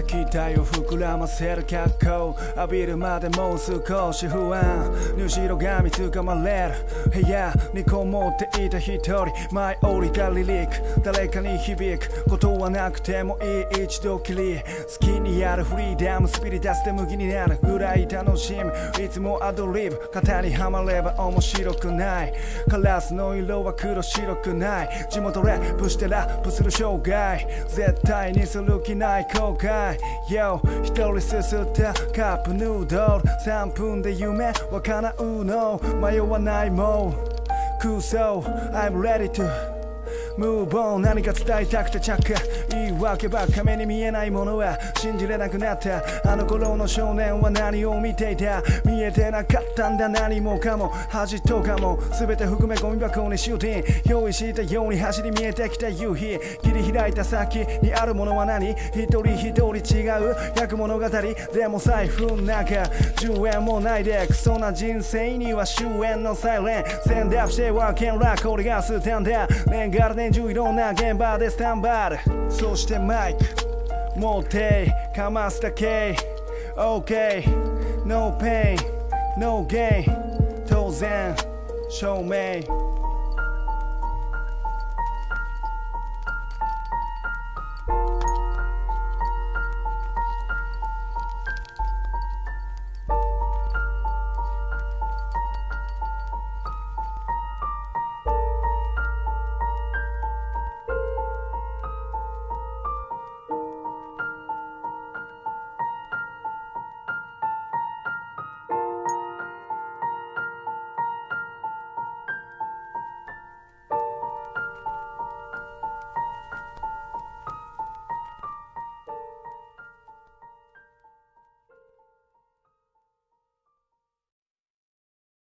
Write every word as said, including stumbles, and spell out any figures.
期待を膨らませる格好浴びるまでもう少し不安後ろ髪つかまれる部屋にこもっていた一人舞い降りたリリック誰かに響くことはなくてもいい一度きり好きにやるフリーダムスピリタスで向きになるぐらい楽しむいつもアドリブ型にはまれば面白くないカラスの色は黒白くない地元ラップしてラップする生涯絶対にする気ない後悔 Yo 一人すすったカップヌードルさんぷんで夢は叶うの迷わないもう空想 I'm ready to Move on 何か伝えたくて着火言い訳ばっか目に見えないものは信じれなくなったあの頃の少年は何を見ていた見えてなかったんだ何もかも恥とかも全て含めゴミ箱にシューティン用意したように走り見えてきた夕日切り開いた先にあるものは何一人一人違う役物語でも財布の中じゅうえんもないでクソな人生には終焉のサイレンセンダーしては剣楽これがスタンダー年がら年中いろんな現場でスタンバイそしてマイク持ってかますだけ OK No pain No gain 当然証明